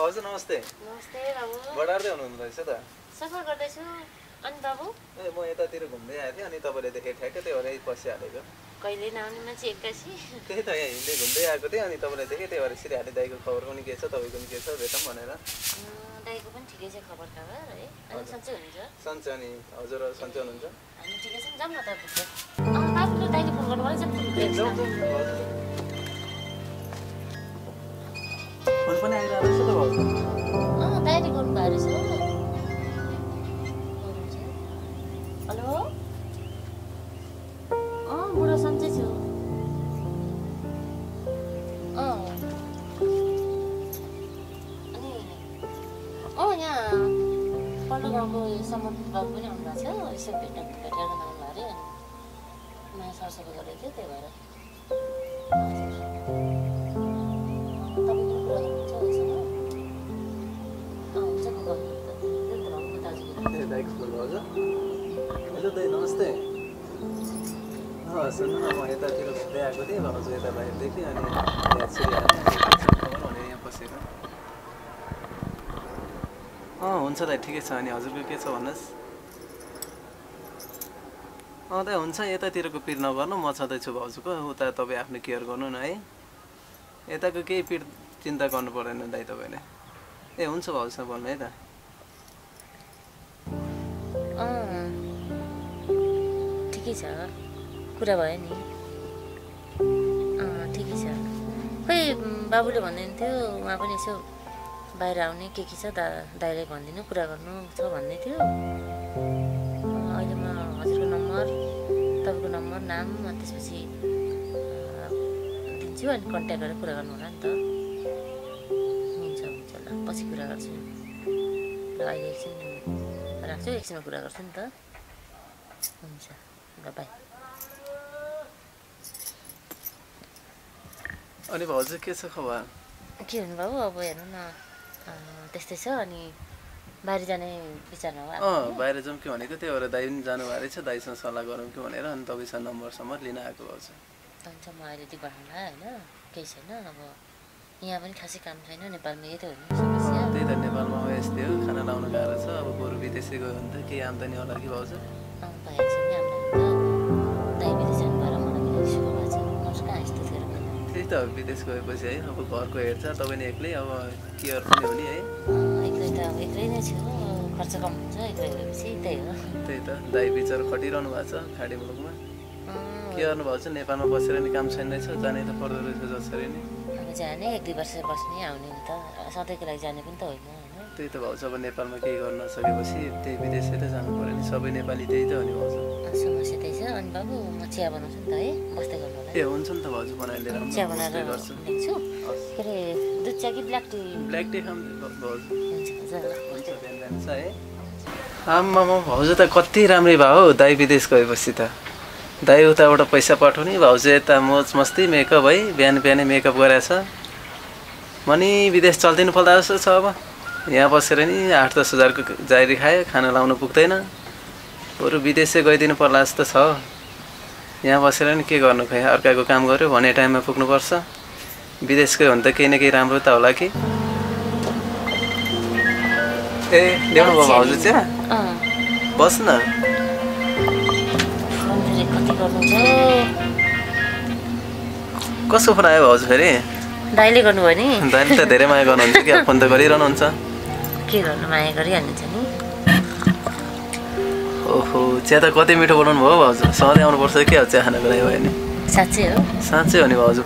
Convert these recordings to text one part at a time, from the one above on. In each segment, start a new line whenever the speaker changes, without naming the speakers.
भाउजू नमस्ते।
नमस्ते बाबु।
बडार्दै हुनुहुँदो रहेछ त।
सफा गर्दैछु। अनि बाबु?
ए म यतातिर घुम्दै आएको थिएँ अनि तपाईँले देखेँ ठ्याक्कै त्यही भएर पसिहालेको।
कहिले नआउने मान्छे एक्कासी।
त्यही त यहाँ हिँड्दै घुम्दै आएको थिएँ अनि तपाईँले देखेँ त्यही भएर श्रीहारी दाइको खबर पनि के छ तपाईँको पनि के छ भेटौँ भनेर।
दाइको पनि ठिकै छ खबर है। अनि सन्चै हुनुहुन्छ?
सन्चै। अनि हजुर सन्चै हुनुहुन्छ?
हामी ठिकै छौँ। जाऊँ न त पुग्छ। बाबुले दाइले फोन गर्नु भनेको
फोन पनि आइरहेको रहेछ त भाउजू।
दाइले गर्नु भएको रहेछ। हेलो? बुढो सन्चै छु। अनि यहाँ पल्लो गाउँको सम्म बाबु पनि आउनुभएको छ। यसो भेटेर आउनु अरे अनि माया सरसफाइ गरेको थियो त्यही भएर।
हेलो दाइ नमस्ते। सुन्नु न म यतातिर घुम्दै आएको थिएँ भाउजू यता बाहिर देखेँ अनि यहाँ श्रीहारी भनेर यहाँ बसेको। हुन्छ दाइ ठिकै छ। अनि हजुरको के छ भन्नुहोस्। दाइ हुन्छ यतातिरको पिर नगर्नु म छँदैछु भाउजूको उता तपाईँ आफ्नो केयर गर्नु न है। यताको केही पिर चिन्ता गर्नु पर्दैन दाइ तपाईँले। ए हुन्छ भाउजूसँग बोल्नु है त।
ठिकै छ कुरा भयो नि। ठिकै छ। खै बाबुले भन्दै थियो उहाँ पनि यसो बाहिर आउने के छ दाइले भनिदिनु कुरा गर्नु छ भन्दै थियो। अहिले म हजुरको नम्बर तपाईँको नम्बर नाम त्यसपछि दिन्छु अनि कन्ट्याक्ट गरेर कुरा गर्नु होला नि त। हुन्छ हुन्छ ल पछि कुरा गर्छु। ल अहिले एकछिन राख्छु एकछिनमा कुरा गर्छु नि त। हुन्छ ल बाई।
अनि भाउजू के छ खबर?
के हुनु बाबु अब हेर्नु न त्यस्तै छ। अनि बाहिर जाने विचारमा हो?
बाहिर जाउँ कि भनेको त्यही भएर दाइ पनि जानुभएको रहेछ दाइसँग सल्लाह गरौँ कि भनेर अनि तपाईँसँग नम्बर लिन आएको भाउजू।
हुन्छ म अहिले दिइ पठाउँला होइन केही छैन। अब यहाँ पनि खासै काम छैन नेपालमा यही त हो नि समस्या।
त्यही त नेपालमा यस्तै हो खाना लाउनु गाह्रो छ। अब बरु विदेशै गयो भने त केही आम्दानी होला कि भाउजू।
भएको छ नि आम्दानी त। दाइ विदेश जानु भएर मलाई किन सुख भएको छ नर्स कहाँ यस्तो थियो।
त्यही त विदेश गएपछि है अब घरको हेर्छ तपाईँ नि एक्लै अब केयर पनि हो नि है।
एक्लै त अब एक्लै नै छु खर्च कम हुन्छ एक्लै गएपछि त्यही हो।
त्यही त दाइ बिचरा खटिरहनु भएको छ खाडी मुलुकमा। के गर्नु भएको छ नेपालमा बसेर नि काम छैन रहेछ जानै त पर्दो रहेछ जसरी नि।
अब जाने 1-2 वर्ष बस्ने आउने नि त सधैँको लागि जाने पनि त होइन होइन।
त्यही त भाउजू अब नेपालमा केही गर्न नसकेपछि त्यही विदेशै त जानु पर्यो नि। सबै नेपाली त्यही त हो नि भाउजू।
समस्या त्यही छ। अनि बाबु म चिया बनाउँछु नि त है बस्दै गर्नु होला।
ए हुन्छ नि त भाउजू बनाएर लिएर
चिया बनाएर ल्याउँछु। के अरे दुध चिया कि ब्ल्याक टी?
ब्ल्याक टी खाऊँ भाउजू।
हुन्छ
हुन्छ बिहान जान्छ है। आम्मामा भाउजू त कति राम्रै भयो हौ दाइ विदेश गएपछि त। दाइ उताबाट पैसा पठाउने भाउजू यता मोज मस्ती मेकअप है बिहानै मेकअप गरेछ। मनी विदेश चल्दिनु पर्दा जस्तो छ। अब यहाँ बसेर नि 8-10 हजारको जारी खायो खाना लाउनु पुग्दैन। बरु विदेशै गइदिनु पर्ला जस्तो छ। यहाँ बसेर नि के गर्नु खै अर्काको काम गर्यो भने टाइममा पुग्नुपर्छ। विदेश गयो भने त केही न केही राम्रो त होला कि। ए ल्याउनु भयो भाउजू चिया? बस न। कसको फोन आयो भाउजू फेरि?
दाइले गर्नुभयो नि।
दाइले त धेरै माया गर्नुहुन्छ कि फोन त गरिरहनुहुन्छ।
के गर्नु माया गरिहाल्नुहुन्छ नि।
ओहो चिया त कति मिठो बनाउनु भयो भाउजू। सधैँ आउनुपर्छ के हो चिया खानको लागि भयो नि।
साँच्चै हो?
साँच्चै हो नि भाउजू।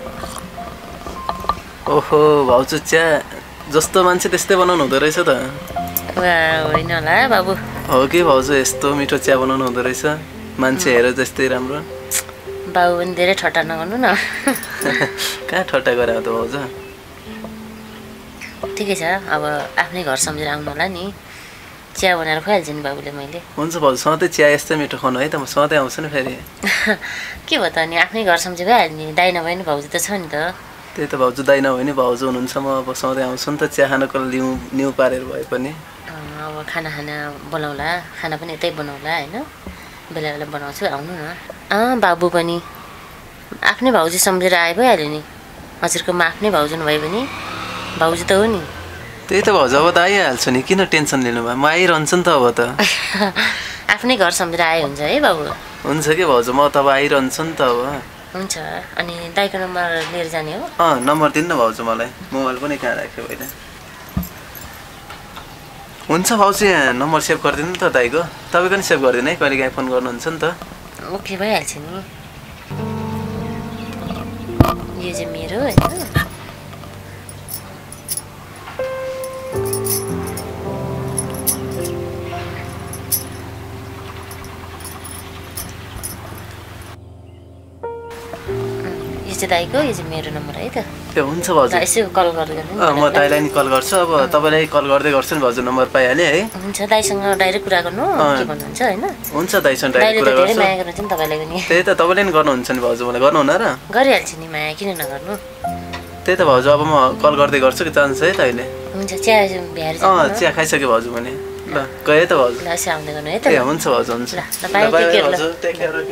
ओहो भाउजू चिया जस्तो मान्छे त्यस्तै बनाउनु हुँदो रहेछ त।
होइन होला बाबु।
हो कि भाउजू यस्तो मिठो चिया बनाउनु हुँदो रहेछ। मान्छे हेर जस्तै राम्रो।
बाबु पनि धेरै ठट्टा नगर्नु न।
कहाँ ठट्टा गरे त भाउजू।
ठिकै छ अब आफ्नै घर सम्झेर आउनु होला नि। चिया बनाएर खुवाइहाल्छु नि बाबुले मैले।
हुन्छ भाउजू सधैँ चिया यस्तै मिठो खानु है त म सधैँ आउँछु नि फेरि।
के भयो त अनि आफ्नै घर सम्झे भइहाल्यो नि। दाइ नभए नि भाउजू त छ नि त।
त्यही त भाउजू दाइ नभए नि भाउजू हुनुहुन्छ म अब सधैँ आउँछु नि त चिया खानको न्यु पारेर भए पनि।
अब खाना बोलाउँला खाना पनि यतै बनाउँला होइन बेला बेला बनाउँछु आउनु न। बाबु पनि आफ्नै भाउजू सम्झेर आए भइहाल्यो नि। हजुरकोमा आफ्नै भाउजू नभए पनि भाउजू त हो नि।
त्यही त भाउजू अब त आइहाल्छु नि किन टेन्सन लिनु भयो म आइरहन्छु नि त अब त
आफ्नै घर सम्झेर आए हुन्छ है बाबु
हुन्छ कि भाउजू म त अब आइरहन्छु नि त अब
हुन्छ अनि दाइको नम्बर लिएर जाने हो
नम्बर दिनु न भाउजू मलाई मोबाइल पनि कहाँ राख्यो होइन हुन्छ भाउजू यहाँ नम्बर सेभ गरिदिनु नि त दाइको तपाईँको नि सेभ गरिदिनु है कहिलेकाहीँ फोन गर्नुहुन्छ नि त
ओके भइहाल्छ नि यो चाहिँ मेरो होइन दाइको यो चाहिँ मेरो नम्बर है त
ए हुन्छ भाउजू
यसो कल गर्दै
म दाइलाई नि कल गर्छु अब तपाईँलाई कल गर्दै गर्छु नि भाउजू नम्बर पाइहालेँ है
हुन्छ दाइसँग डाइरेक्ट कुरा गर्नु के भन्नुहुन्छ होइन
हुन्छ दाइसँग डाइरेक्ट कुरा गर्छु
माया गर्नुहुन्छ नि तपाईँलाई पनि
त्यही त तपाईँले नि गर्नुहुन्छ नि भाउजू मलाई गर्नुहुन्न र
गरिहाल्छु नि माया किन नगर्नु
त्यही त भाउजू अब म कल गर्दै गर्छु कि चाहन्छ है त अहिले
हुन्छ चिया भ्याएर
चिया खाइसक्यो भाउजू भने ल गएँ त भाउजू
ल यसो आउँदै गर्नु है त
ए हुन्छ भाउजू हुन्छ
ल बाई
भाउजू टेक केयर ओके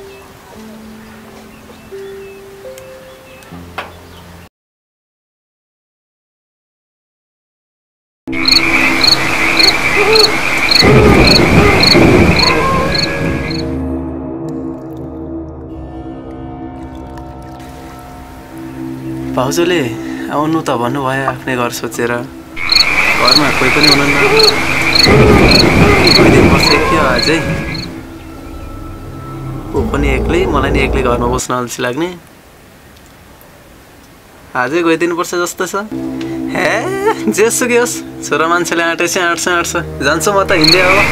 भाउजूले आउनु त भन्नुभयो आफ्नै घर सोचेर घरमा कोही पनि हुनुहुन्न गइदिनुपर्छ के हो अझै ऊ पनि एक्लै मलाई नि एक्लै घरमा बस्न अल्छी लाग्ने आजै गइदिनुपर्छ जस्तो छ हे जेसुकै होस् छोरा मान्छेले आँटेछ आँट्छ जान्छु म त हिँड्दै अब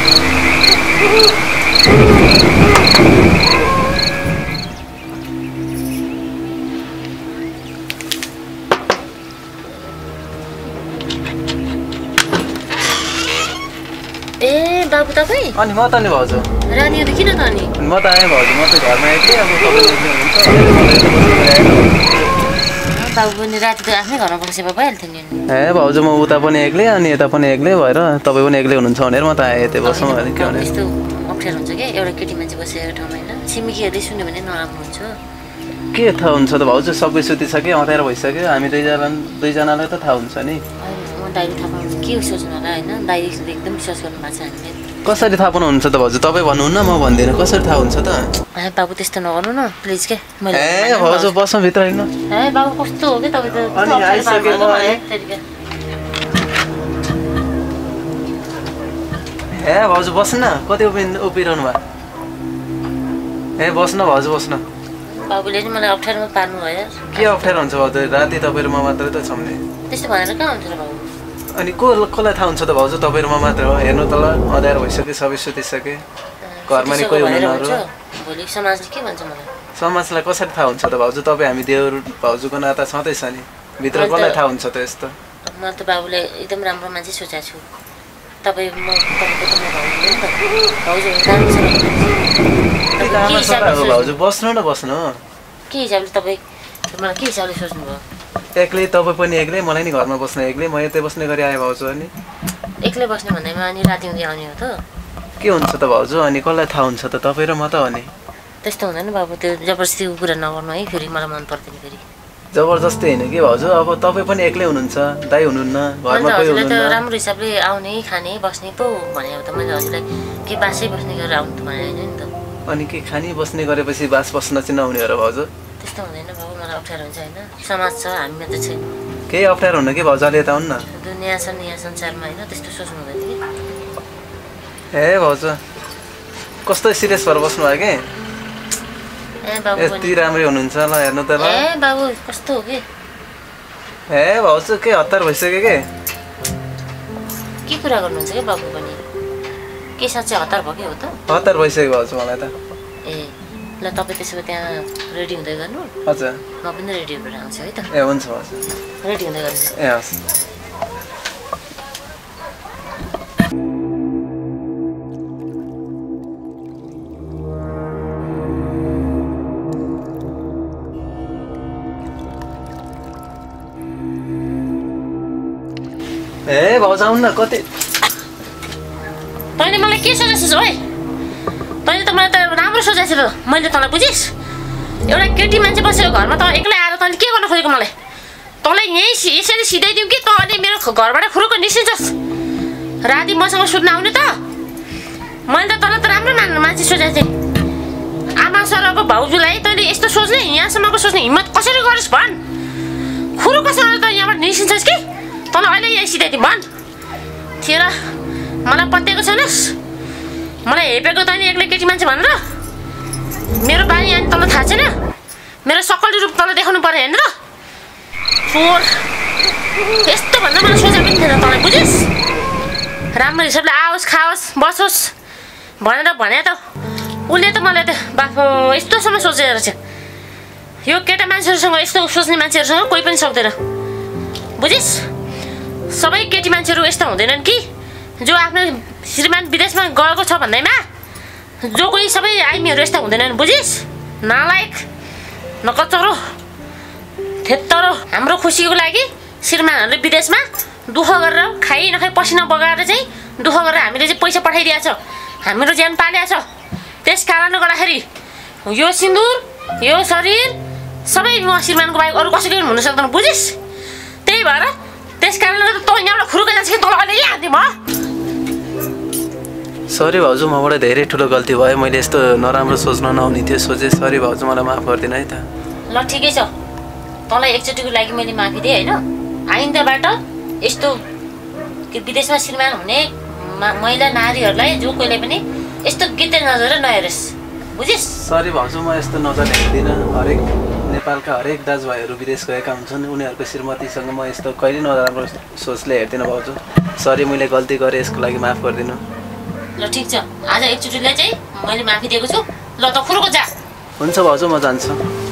बाबु तपाईँ
अनि म त नि भाउजू
रानी त किन त अनि
म त आएँ भाउजू म त घरमा एक्लै अब तपाईँ
बाबु पनि राति त आफ्नै घरमा बसेर भइहाल्थ्यो नि
ए भाउजू म उता पनि एक्लै अनि यता पनि एक्लै भएर तपाईँ पनि एक्लै हुनुहुन्छ भनेर म त आएँ यतै बसौँ भने के भने
यस्तो अप्ठ्यारो हुन्छ क्या एउटा केटी मान्छे बसेको ठाउँमा होइन छिमेकीहरूले सुन्यो भने नराम्रो हुन्छ
के थाहा हुन्छ त भाउजू सबै सुतिसक्यो अँध्यारो भइसक्यो हामी दुईजनालाई त थाहा हुन्छ नि
दाइले थाहा पाउनु के सोच्नु होला होइन दाइले एकदम विश्वास गर्नु भएको छ हामीले
कसरी थाहा पाउनुहुन्छ त भाउजू तपाईँ भन्नुहुन्न म भन्दिनँ कसरी थाहा हुन्छ त
बाबु त्यस्तो नगर्नु न प्लिज के
ए भाउजू बस्नु भित्र हिँड्नु
ए बाबु कस्तो हो कि तपाईँ त
अनि आइसक्यो म ए भाउजू बस्नु न कति उभिरहनु भयो ए बस्नु भाउजू बस्नु
बाबुले नि मलाई अप्ठ्यारोमा पार्नु भयो
के अप्ठ्यारो हुन्छ भाउजू राति तपाईँ र म मात्रै त छौँ नि
त्यस्तो भनेर कहाँ हुन्छ र बाबु
अनि कसलाई थाहा हुन्छ त भाउजू तपाईँ र म मात्र हो हेर्नु त ल अँध्यारो भइसक्यो सबै सुतिसके घरमा नि कोही हुनुहुन्न
भोलि समाजले के भन्छ मलाई
समाजलाई कसरी थाहा हुन्छ त भाउजू तपाईँ हामी देउर भाउजूको नाता छँदैछ नि भित्र कसलाई थाहा हुन्छ त यस्तो
म त बाबुले एकदम राम्रो मान्छे सोचेको छु तपाईँ म तपाईँको
भाउजू बस्नु न बस्नु
के हिसाबले तपाईँ मलाई के हिसाबले सोच्नुभयो
एक्लै तपाईँ पनि एक्लै मलाई नि घरमा बस्न एक्लै म यतै बस्ने गरी आएँ भाउजू अनि
एक्लै बस्ने भन्दैमा अनि राति हुँदै आउने हो त
के हुन्छ त भाउजू अनि कसलाई थाहा हुन्छ त तपाईँ र म त हो नि
त्यस्तो हुँदैन बाबु त्यो जबरजस्ती कुरा नगर्नु है फेरि मलाई मन पर्दैन फेरि
जबरजस्ती होइन कि भाउजू अब तपाईँ पनि एक्लै हुनुहुन्छ दाइ हुनुहुन्न घरमा कोही हुनुहुन्न
राम्रो हिसाबले आउने खाने बस्ने पो भने अब त मैले हजुरलाई के बासै बस्ने गरेर आउनु त भने होइन नि त
अनि के खानी बस्ने गरेपछि बास बस्न चाहिँ नहुने हो र भाउजू
त्यस्तो हुँदैन बाबु मलाई अप्ठ्यारो हुन्छ होइन समाज छ हामीमा त छैन
केही अप्ठ्यारो हुन्न कि भाउजू अलि यता आउनु न
दुनियाँ छ यहाँ संसारमा होइन त्यस्तो सोच्नु हुँदैन कि
ए भाउजू कस्तो सिरियस भएर बस्नु भयो कि
ए बाबु
यति राम्रै हुनुहुन्छ ल हेर्नु त ल
ए बाबु कस्तो हो कि
ए भाउजू के हतार भइसक्यो
के कुरा गर्नुहुन्छ कि बाबु पनि के साँच्चै हतार भयो कि हो त
हतार भइसक्यो भाउजू मलाई त
ए ल तपाईँ त्यसो भए त्यहाँ रेडी हुँदै गर्नु
हजुर
म पनि रेडी भएर आउँछु है त
ए हुन्छ भाउजू
रेडी हुँदै गर्नु
ए हस् ए भाउजू आउनु न कति
तैँले मलाई के सोचेछस् है तैँले त मलाई त राम्रो सोचेछ त मैले तँलाई बुझिस् एउटा केटी मान्छे बसेको घरमा त एक्लै आएर तैँले के गर्न खोजेको मलाई त तँलाई यहीँ यसरी सिधाइदिउँ कि तँ अहिले मेरो घरबाट खुरुक्क निस्किन्छस्। राति मसँग सुत्न आउने त? मैले त तँलाई त राम्रो मान्छे सोचेको थिएँ। आमा सरको भाउजूलाई तैँले यस्तो सोच्ने, यहाँसम्मको सोच्ने हिम्मत कसरी गरिस् भन्? खुरुक्कसँग त यहाँबाट निस्किन्छस् कि तँलाई अहिले यहीँ सिधाइदिउँ भन्? थिएर मलाई पत्याएको छैनस्? मलाई हेपेको तैँले एक्लै केटी मान्छे भनेर? मेरो बानी अनि तँलाई थाहा छैन? मेरो सकल रूप तँलाई देखाउनु पर्यो होइन र? चोर यस्तो भन्दा मलाई सोचेको पनि थिएन तँलाई, बुझिस्? राम्रो हिसाबले आओस् खाओस् बसोस् भनेर भने त उसले त मलाई त बाफो यस्तोसम्म सोचेर रहेछ। यो केटा मान्छेहरूसँग यस्तो सोच्ने मान्छेहरूसँग कोही पनि सक्दैन, बुझिस्? सबै केटी मान्छेहरू यस्तो हुँदैनन् कि जो आफ्नो श्रीमान विदेशमा गएको छ भन्दैमा जो कोही सबै आइमीहरू यस्ता हुँदैनन्, बुझिस्? नालायक नकचरो थेत्तरो। हाम्रो खुसीको लागि श्रीमानहरूले विदेशमा दुःख गरेर खाइ नखाइ पसिना बगाएर चाहिँ दुःख गरेर हामीले चाहिँ पैसा पठाइदिएको छ, हाम्रो ज्यान पालेको छ। त्यस कारणले गर्दाखेरि यो सिन्दुर यो शरीर सबै म श्रीमानको बाहेक अरू कसैको पनि हुन सक्दैन, बुझिस्? त्यही भएर त्यस कारणले गर्दा तँ यहाँबाट खुरुक्क जान्छ कि तँलाई अहिले यहाँ म।
सरी भाउजू, मबाट धेरै ठुलो गल्ती भयो। मैले यस्तो नराम्रो सोच्न नहुने थियो, सोचेँ। सरी भाउजू, मलाई माफ गरिदिनु है त।
ल ठिकै छ, तँलाई एकचोटिको लागि मैले माफी दिएँ होइन। आइन्दाबाट यस्तो विदेशमा श्रीमान हुने महिला नारीहरूलाई जो कोहीले पनि यस्तो गिते नजर नहेरोस्, बुझिस्?
सरी भाउजू, म यस्तो नजर हेर्दिनँ। हरेक नेपालका हरेक दाजुभाइहरू विदेश गएका हुन्छन्, उनीहरूको श्रीमतीसँग म यस्तो कहिले नराम्रो सोचले हेर्दिनँ भाउजू। सरी, मैले गल्ती गरेँ, यसको लागि माफ गरिदिनु।
ल ठिक छ, आज एकचोटिलाई चाहिँ मैले माफी दिएको छु। ल त खुरुक्क जा।
हुन्छ भाउजू, म जान्छु।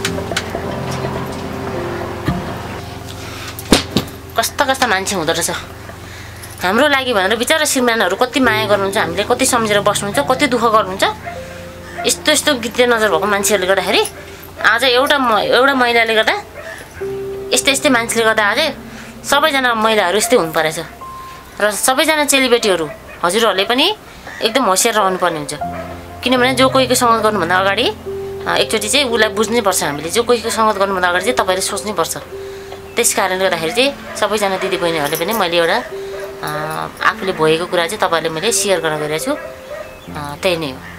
कस्ता कस्ता मान्छे हुँदो रहेछ हाम्रो लागि भनेर बिचारा श्रीमानहरू कति माया गर्नुहुन्छ, हामीले कति सम्झेर बस्नुहुन्छ, कति दुःख गर्नुहुन्छ। यस्तो यस्तो गिद्दे नजर भएको मान्छेहरूले गर्दाखेरि आज एउटा महिलाले गर्दा यस्तै मान्छेले गर्दा आज सबैजना महिलाहरू यस्तै हुनु परेछ। र सबैजना चेलीबेटीहरू हजुरहरूले पनि एकदम होसियार रहनुपर्ने हुन्छ, किनभने जो कोहीको सङ्गत गर्नुभन्दा अगाडि एकचोटि चाहिँ उसलाई बुझ्नैपर्छ। हामीले जो कोहीको सङ्गत गर्नुभन्दा अगाडि चाहिँ तपाईँले सोच्नैपर्छ। त्यस कारणले गर्दाखेरि चाहिँ सबैजना दिदीबहिनीहरूले पनि मैले एउटा आफूले भएको कुरा चाहिँ तपाईँहरूले मैले सेयर गर्न गइरहेको छु, त्यही नै हो।